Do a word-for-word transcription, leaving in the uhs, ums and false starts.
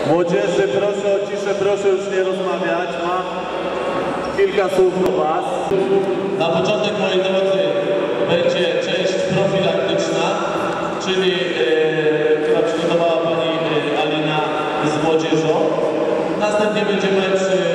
Młodzieży, proszę o ciszę, proszę już nie rozmawiać. Mam kilka słów do Was. Na początek, moi drodzy, będzie część profilaktyczna, czyli yy, która przygotowała pani yy, Alina z młodzieżą. Następnie będzie mecz yy,